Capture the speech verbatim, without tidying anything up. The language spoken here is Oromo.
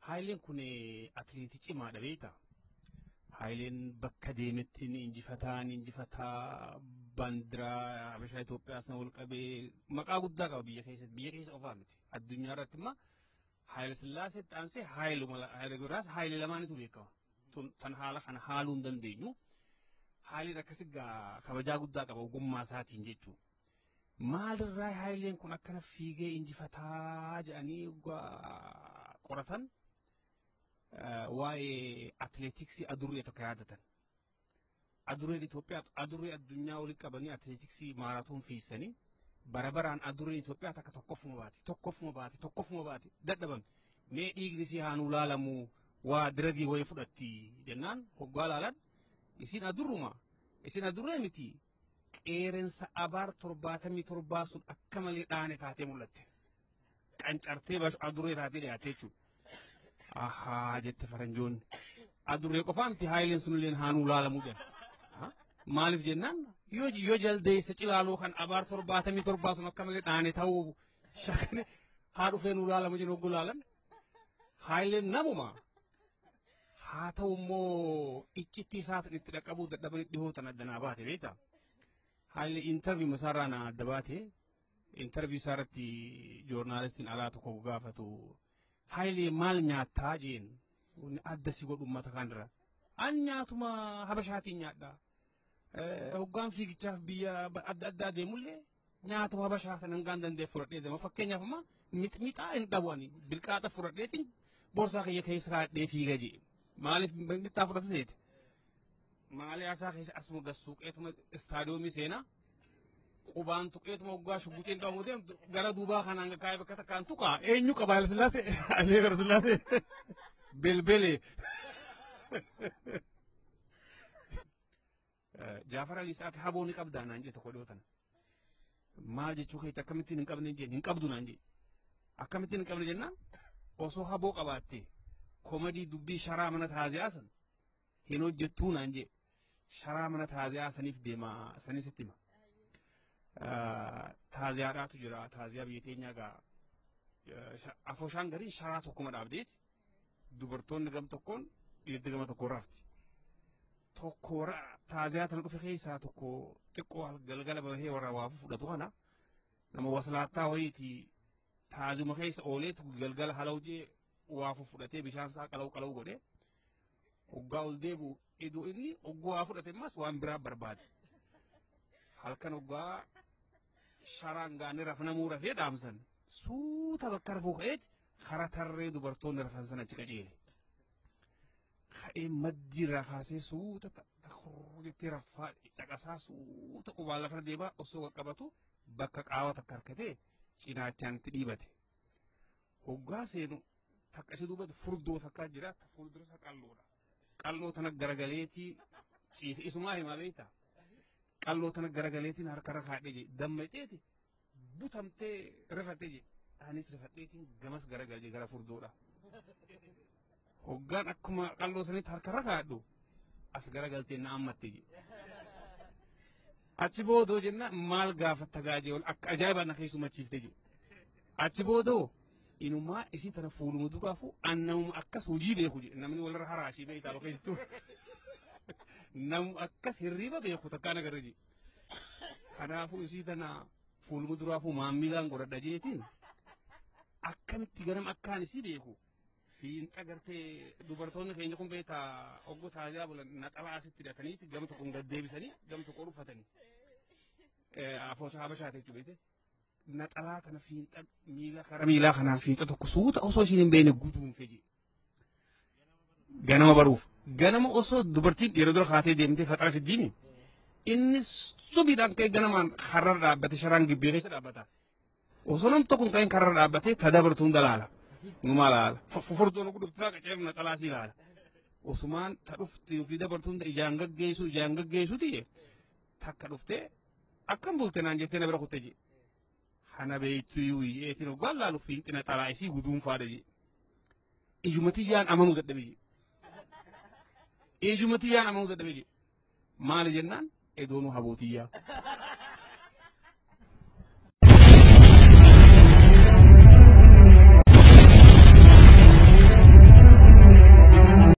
Haayileen kun atileetii cimaadha beektaa. Haayileen bakka deemetti injifataa injifataa bandiraa Habashaa Itoophiyaa sana wal qabee maqaa guddaa qaba biyya keessatti biyya keessa qofaa miti addunyaa irratti immoo Haayile Sillaasee xaansee Haayile biraas Haayile lamaanitu beekama. Tan haala kana haaluu hin dandeenyu. Haayileen akkasii kabajaa guddaa qaba ogummaa isaatiin jechuudha. Maalirraa Haayileen kun akkana fiigee injifataa jedhanii qoratan waa'ee atileetiksii adurree tokko yaadatan. Adurreen Itoophiyaa adurree addunyaa walitti qabanii atileetiksii maaraatoon fiisanii bara baraan adurreen Itoophiyaa takka tokkoffuma baati tokkoffuma baati tokkoffuma baati dadhabamti. Mee dhiigni isii haanuu laalamu waa diragii wayii fudhatti jennaan hoggaa laalan isin adurruma isin adurree miti qeerensa abaar torbaatamii torbaa sun akka malee dhaane taatee mul'atte. Qancartee adurree taatee dhiyaate jechuudha. Ahaa jette faranjoonni adurree qofaa miti Haayileen sunilleen haanuu laalamuu jedhan. Maaliif jennaan yoo yoo jaldeessa cilaaloo kan abaar torbaatamii torbaa sun akka malee dhaane ta'uu shakkane haa dhufee nuu laalamu jennu hogguu laalan. Haayileen namuma haa ta'u immoo iccitti isaatti itti dhaqqabuu dadhabanii dhihootan addanaa baate beektaa. Haayilee intarviyu isaarraa na adda baate intarviyu isaarratti joornaalistiin alaa tokko gaafatu. Haayilee maal nyaattaa jeen adda si godhu uummata kanarra. An nyaatuma Habashaatiin nyaadha. Hoggaan fiigichaaf biyya adda addaa deemullee nyaatuma Habashaa sana hangaan danda'e fudhadhee deema. Fakkeenyaaf amma mixmixaa hin dhabu ani bilqaaxa fudhadheetiin boorsaa kiyya keessa kaa'adhee fiiga jee. Maaliif mixmixaa fudhate seete? Maaliyaa isaa keessa asuma gassuuqeetuma istaadiyoomii seenaa. Qubaan tuqeetuma hoggaa shubbuutiin dhabu deemtu gara duubaa kanaan kaa'ee bakka takkaan tuqaa eenyu qaba Haayile Sillaasee Haayile gara Sillaasee belbelee. Jaafar Ali Isaati haboo ni qabdaa naan jee tokko dhiyootan. Maal jechuu keetti akkamittiin hin qabne jeen hin qabdu naan jee. Akkamittiin hin qabne jennaan osoo haboo qabaattee komadii dubbii sharaa mana taazi'aa san hin hojjettuu naan jee. Sharaa mana taazi'aa saniif deemaa sanisitti hima. Taaziyaadhaatu jira taaziyaa biyya keenyaa gaa afooshaan garii sharaa tokkuma dhaabdeeti dubartoonni gam tokkoon dhiirri gama tokkoon rafti. Tokko taaziyaa tana dhufe keessaa tokko xiqqoo galgala bahee warra waa fudhatu kana nama waslaattaa wayiiti taazuma keessa ooleetu galgala halawjee waa fudhatee bishaan isaa qalaw qalaw godhee hoggaa ol deebi'u iduu inni hogguu waa fudhate ammas waan biraa barbaade. Halkan hoggaa sharaan gaanii rafnamuu rafee dhaamsan suuta bakka rafuu ka'eeti karaa tarree dubartoonni rafan sana achi qajeele. Ka'ee maddii irraa kaasee suuta jettee raffaa caqasaa suuta qubaan lafa deemaa osoo qaqqabatu bakka qaawwa takka harkatee cinaachaan itti dhiibate. Hoggaa seenu takka isii duubatti furdoo takkaa jira fuuldura isaa qalloodha. Qalloo tana garagaleetii ciise isumaa himaa beektaa. Qalloo tana garagaleetiin harkarra kaadhee jee dammateeti butamtee rifattee jee anis rifadheetiin gamas garagalee gara furdoodha. Hoggaan akkuma qalloo sanitti harkarra kaadhu as garagaltee na ammattee jee. Achi boodoo jenna maal gaafatta gaajee ol akka ajaa'ibaa na keessumachiiftee jee. Achi boodoo inumaa isii tana fuuluma duraafu annamuma akkas hojii beeku jee namni walirra haraashii beektaa bakka jettuu. Nam akkas hirriba beeku takkaan agarra jee. Kanaafuu isii tana fuuluma duraafuu maammilaan godhadha jeetiin akkamitti ganam akkaan isii beeku. Fiinxa gartee dubartoonni keenya kun beektaa oggoo taaziyaa bulan naxalaa asitti hidhataniiti gama tokkoon gad deebisanii gama tokko uffatanii. Afooshaa Habashaa jechuudha beekte. Naxalaa kana fiinxa miila kara miilaa kanaan fiinxa tokko suuta osoo ishiin hin beekne guutuunfe jee. Ganama baruuf. Ganama osoo dubartiin yeroo dura kaatee deemtee faxara fiddiini. Innis subiidhaan ka'ee ganamaan karra dhaabbate sharaan gibbee keessa dhaabbata. Osoo namni tokko ka'een karra dhaabbatee tadabartuun dalaala. Numaa laala. Fufurtuun guddaa qaceeru naxalaa sii laala. Osumaan ta dhufte fi dabartuun ijaan gaggeessu ijaan gaggeessu tiyye takka dhuftee akkam bulte naan jettee na bira kutte jee. Hana beektuu yeetiin hoggaan laalu fiinxi naxalaa isii guduun faada jee. Ijumatiyyaan amanuu dadhabe jee. Ijumatiyyaan amanuu dadhabe jee. Maali jennaan edoonuu habootiyyaa.